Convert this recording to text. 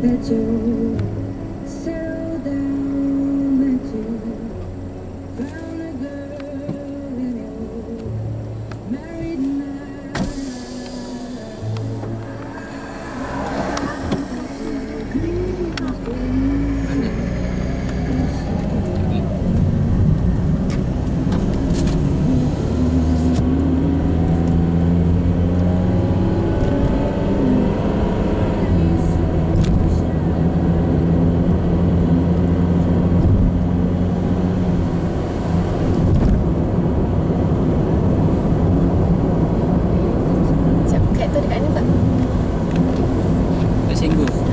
that you settled down, that you found a girl and you're married now. Kat Senggol.